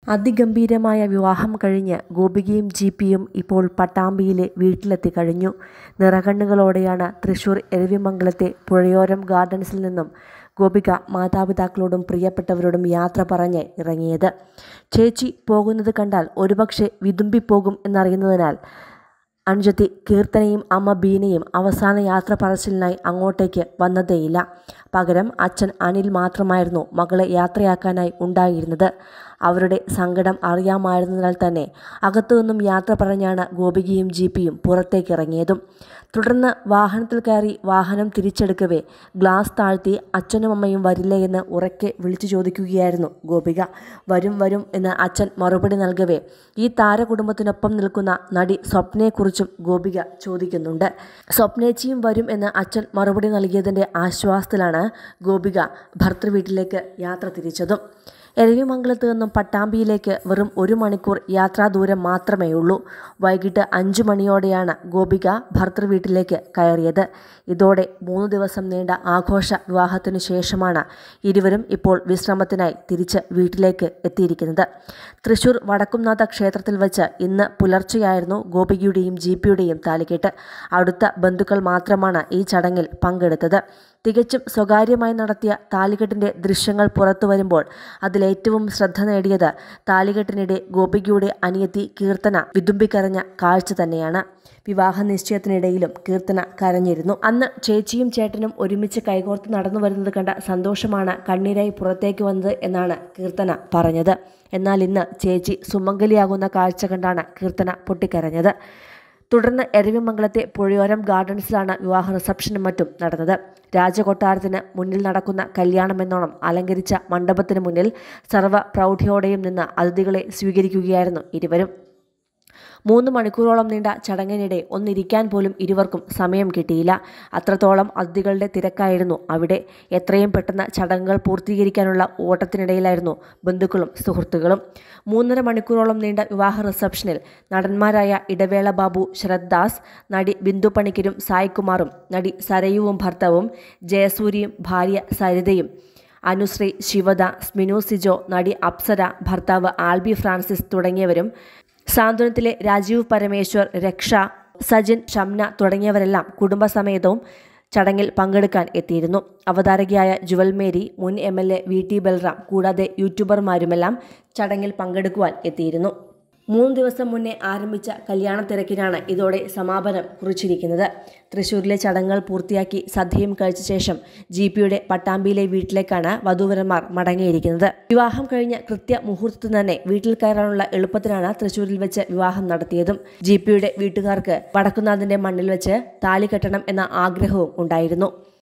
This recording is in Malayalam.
അതിഗംഭീരമായ വിവാഹം കഴിഞ്ഞ് ഗോപികയും ജിപിയും ഇപ്പോൾ പട്ടാമ്പിയിലെ വീട്ടിലെത്തി കഴിഞ്ഞു. നിറകണ്ണുകളോടെയാണ് തൃശൂർ എരവിമംഗലത്തെ പുഴയോരം ഗാർഡൻസിൽ നിന്നും ഗോപിക മാതാപിതാക്കളോടും പ്രിയപ്പെട്ടവരോടും യാത്ര പറഞ്ഞ് ഇറങ്ങിയത്. ചേച്ചി പോകുന്നത് കണ്ടാൽ ഒരുപക്ഷെ വിതുമ്പിപ്പോകും എന്നറിയുന്നതിനാൽ അനുജത്തി കീർത്തനയും അമ്മ ബീനയും അവസാന യാത്ര പറച്ചിലിനായി അങ്ങോട്ടേക്ക് വന്നതേയില്ല. പകരം അച്ഛൻ അനിൽ മാത്രമായിരുന്നു മകളെ യാത്രയാക്കാനായി ഉണ്ടായിരുന്നത്. അവരുടെ സങ്കടം അറിയാമായിരുന്നതിനാൽ തന്നെ അകത്തുനിന്നും യാത്ര പറഞ്ഞാണ് ഗോപികയും ജിപിയും പുറത്തേക്കിറങ്ങിയതും. തുടർന്ന് വാഹനത്തിൽ കയറി വാഹനം തിരിച്ചെടുക്കവേ ഗ്ലാസ് താഴ്ത്തി അച്ഛനും അമ്മയും വരില്ലേ എന്ന് ഉറക്കെ വിളിച്ചു ചോദിക്കുകയായിരുന്നു ഗോപിക. വരും വരും എന്ന് അച്ഛൻ മറുപടി നൽകവേ ഈ താരകുടുംബത്തിനൊപ്പം നിൽക്കുന്ന നടി സ്വപ്നയെക്കുറിച്ചും ഗോപിക ചോദിക്കുന്നുണ്ട്. സ്വപ്നേച്ചിയും വരും എന്ന് അച്ഛൻ മറുപടി നൽകിയതിൻ്റെ ആശ്വാസത്തിലാണ് ഗോപിക ഭർത്തൃവീട്ടിലേക്ക് യാത്ര തിരിച്ചതും. എരവിമംഗലത്ത് നിന്നും പട്ടാമ്പിയിലേക്ക് വെറും 1 മണിക്കൂർ യാത്രാദൂരം മാത്രമേ ഉള്ളൂ. വൈകിട്ട് 5 മണിയോടെയാണ് ഗോപിക ഭർത്തൃവീട്ടിലേക്ക് കയറിയത്. ഇതോടെ 3 ദിവസം നീണ്ട ആഘോഷ വിവാഹത്തിനു ശേഷമാണ് ഇരുവരും ഇപ്പോൾ വിശ്രമത്തിനായി തിരിച്ച് വീട്ടിലേക്ക് എത്തിയിരിക്കുന്നത്. തൃശൂർ വടക്കുംനാഥ ക്ഷേത്രത്തിൽ വച്ച് ഇന്ന് പുലർച്ചെയായിരുന്നു ഗോപികയുടെയും ജിപിയുടെയും താലികെട്ട്. അടുത്ത ബന്ധുക്കൾ മാത്രമാണ് ഈ ചടങ്ങിൽ പങ്കെടുത്തത്. തികച്ചും സ്വകാര്യമായി നടത്തിയ താലികെട്ടിൻ്റെ ദൃശ്യങ്ങൾ പുറത്തു വരുമ്പോൾ അതിലേറ്റവും ശ്രദ്ധ നേടിയത് താലികെട്ടിനിടെ ഗോപികയുടെ അനിയത്തി കീർത്തന വിതുമ്പിക്കരഞ്ഞ കാഴ്ച തന്നെയാണ്. വിവാഹ നിശ്ചയത്തിനിടയിലും കീർത്തന കരഞ്ഞിരുന്നു. അന്ന് ചേച്ചിയും ചേട്ടനും ഒരുമിച്ച് കൈകോർത്ത് നടന്നു വരുന്നത് കണ്ട സന്തോഷമാണ് കണ്ണീരായി പുറത്തേക്ക് വന്നത് എന്നാണ് കീർത്തന പറഞ്ഞത്. എന്നാൽ ഇന്ന് ചേച്ചി സുമംഗലിയാകുന്ന കാഴ്ച കണ്ടാണ് കീർത്തന പൊട്ടിക്കരഞ്ഞത്. തുടർന്ന് എരവിമംഗലത്തെ പുഴയോരം ഗാർഡൻസിലാണ് വിവാഹ റിസപ്ഷനും മറ്റും നടന്നത്. രാജകൊട്ടാരത്തിന് മുന്നിൽ നടക്കുന്ന കല്യാണമെന്നോണം അലങ്കരിച്ച മണ്ഡപത്തിന് മുന്നിൽ സർവ്വ പ്രൗഢിയോടെയും നിന്ന് അതിഥികളെ സ്വീകരിക്കുകയായിരുന്നു ഇരുവരും. 3 മണിക്കൂറോളം നീണ്ട ചടങ്ങിനിടെ ഒന്നിരിക്കാൻ പോലും ഇരുവർക്കും സമയം കിട്ടിയില്ല. അത്രത്തോളം അതിഥികളുടെ തിരക്കായിരുന്നു അവിടെ. എത്രയും പെട്ടെന്ന് ചടങ്ങുകൾ പൂർത്തീകരിക്കാനുള്ള ഓട്ടത്തിനിടയിലായിരുന്നു ബന്ധുക്കളും സുഹൃത്തുക്കളും. 3.5 മണിക്കൂറോളം നീണ്ട വിവാഹ റിസപ്ഷനിൽ നടന്മാരായ ഇടവേള ബാബു, ശരത് ദാസ്, നടി ബിന്ദു പണിക്കരും സായ്കുമാറും, നടി സരയുവും ഭർത്താവും, ജയസൂര്യയും ഭാര്യ സരിതയും, അനുശ്രീ, ശിവദ, സ്മിനു സിജോ, നടി അപ്സര, ഭർത്താവ് ആൽബി ഫ്രാൻസിസ് തുടങ്ങിയവരും, സാന്ത്വനത്തിലെ രാജീവ് പരമേശ്വർ, രക്ഷ, സജിൻ, ഷംന തുടങ്ങിയവരെല്ലാം കുടുംബസമേതവും ചടങ്ങിൽ പങ്കെടുക്കാൻ എത്തിയിരുന്നു. അവതാരകയായ ജുവൽ മേരി, മുൻ MLA VT ബൽറാം കൂടാതെ യൂട്യൂബർമാരുമെല്ലാം ചടങ്ങിൽ പങ്കെടുക്കുവാൻ എത്തിയിരുന്നു. 3 ദിവസം മുന്നേ ആരംഭിച്ച കല്യാണ തിരക്കിനാണ് ഇതോടെ സമാപനം കുറിച്ചിരിക്കുന്നത്. തൃശ്ശൂരിലെ ചടങ്ങുകൾ പൂർത്തിയാക്കി സദ്യയും കഴിച്ച ശേഷം ജിപിയുടെ പട്ടാമ്പിയിലെ വീട്ടിലേക്കാണ് വധൂവരന്മാർ മടങ്ങിയിരിക്കുന്നത്. വിവാഹം കഴിഞ്ഞ കൃത്യ മുഹൂർത്തത്തിൽ തന്നെ വീട്ടിൽ കയറാനുള്ള എളുപ്പത്തിനാണ് തൃശ്ശൂരിൽ വെച്ച് വിവാഹം നടത്തിയതും. ജിപിയുടെ വീട്ടുകാർക്ക് വടക്കുന്നാഥിന്റെ മണ്ണിൽ വെച്ച് താലി കെട്ടണം എന്ന ആഗ്രഹവും ഉണ്ടായിരുന്നു.